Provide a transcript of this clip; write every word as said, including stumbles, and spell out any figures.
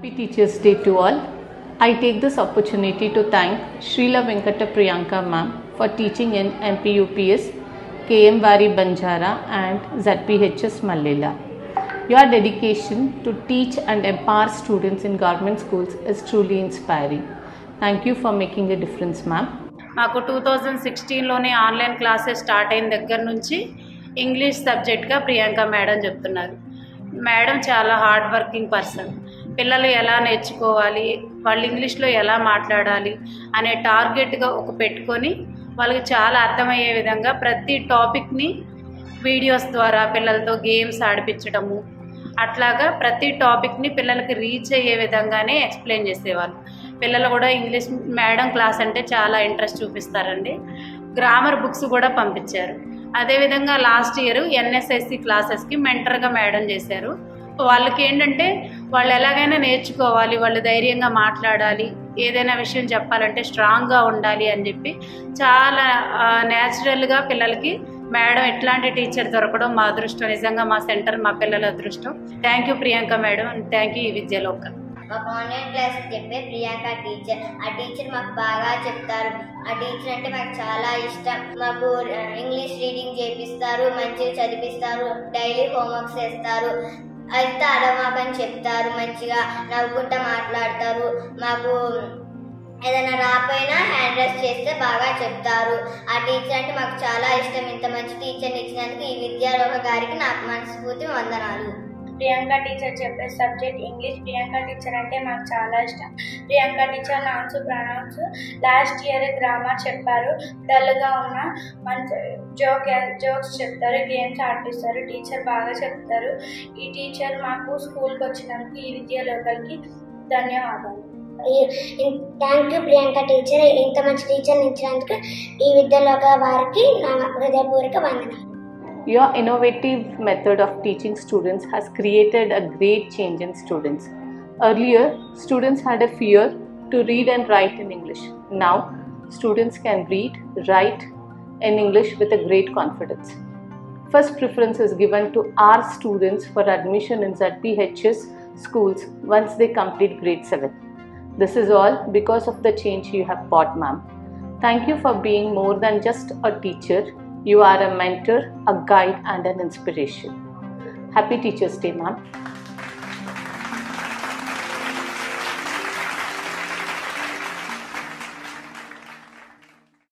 Happy Teachers Day to all. I take this opportunity to thank Srila Venkata Priyanka ma'am for teaching in M P U P S, K M Vari Banjara and Z P H S Mallela. Your dedication to teach and empower students in government schools is truly inspiring. Thank you for making a difference, ma'am. మాకు two thousand సిక్స్టీన్లోనే online classes start అయిన దగ్గర నుంచి English సబ్జెక్ట్గా Priyanka madam చెప్తున్నారు. Madam చాలా hard working person. పిల్లలు ఎలా నేర్చుకోవాలి, వాళ్ళు ఇంగ్లీష్లో ఎలా మాట్లాడాలి అనే టార్గెట్గా ఒక పెట్టుకొని వాళ్ళకి చాలా అర్థమయ్యే విధంగా ప్రతి టాపిక్ని వీడియోస్ ద్వారా పిల్లలతో గేమ్స్ ఆడిపించడము, అట్లాగా ప్రతి టాపిక్ని పిల్లలకి రీచ్ అయ్యే విధంగానే ఎక్స్ప్లెయిన్ చేసేవాళ్ళు. పిల్లలు కూడా ఇంగ్లీష్ మేడం క్లాస్ అంటే చాలా ఇంట్రెస్ట్ చూపిస్తారండి. గ్రామర్ బుక్స్ కూడా పంపించారు. అదేవిధంగా లాస్ట్ ఇయర్ ఎన్ఎస్ఎస్సి క్లాసెస్కి మెంటర్గా మేడం చేశారు. వాళ్ళకి ఏంటంటే వాళ్ళు ఎలాగైనా నేర్చుకోవాలి, వాళ్ళు ధైర్యంగా మాట్లాడాలి, ఏదైనా విషయం చెప్పాలంటే స్ట్రాంగ్గా ఉండాలి అని చెప్పి చాలా న్యాచురల్గా పిల్లలకి మేడం ఎట్లాంటి టీచర్ దొరకడం మా అదృష్టం. నిజంగా మా సెంటర్ మా పిల్లల అదృష్టం. Thank you Priyanka madam and thank you ఈ విద్యలోక. మాకు ఆన్లైన్ క్లాస్ చెప్పే ప్రియాంక టీచర్. ఆ టీచర్ మాకు బాగా చెప్తారు. ఆ టీచర్ అంటే మాకు చాలా ఇష్టం. మాకు ఇంగ్లీష్ రీడింగ్ చేపిస్తారు, మంచిగా చదివిస్తారు, డైలీ హోంవర్క్స్ చేస్తారు, అయితే అడమాకని చెప్తారు, మంచిగా నవ్వుకుంటా మాట్లాడతారు. మాకు ఏదైనా రాపోయినా హ్యాండ్ రైస్ చేస్తే బాగా చెప్తారు. ఆ టీచర్ అంటే మాకు చాలా ఇష్టం. ఇంత మంచి టీచర్ని ఇచ్చినందుకు ఈ విద్యాలోక గారికి నాకు మనస్ఫూర్తి వందనాలు. ప్రియాంక టీచర్ చెప్పే సబ్జెక్ట్ ఇంగ్లీష్. ప్రియాంక టీచర్ అంటే మాకు చాలా ఇష్టం. Priyanka teacher nouns pronouns last year grammar చెప్పారు. డల్గా ఉన్న మంచి జోక్ జోక్స్ చెప్తారు, గేమ్స్ ఆడిపిస్తారు. టీచర్ బాగా చెప్తారు. ఈ టీచర్ మాకు స్కూల్కి వచ్చినందుకు ఈ విద్యాలోకలకి ధన్యవాదాలు. Thank you Priyanka teacher. ఇంత మంచి టీచర్ని ఇచ్చినందుకు ఈ విద్యాలోక వారికి నా హృదయపూర్వక వందనాలు. Your innovative method of teaching students has created a great change in students. Earlier, students had a fear to read and write in English. Now, students can read, write in English with a great confidence. First preference is given to our students for admission in Z P H S schools once they complete grade seven. This is all because of the change you have brought, ma'am. Thank you for being more than just a teacher. You are a mentor, a guide and an inspiration. Happy Teachers Day, ma'am.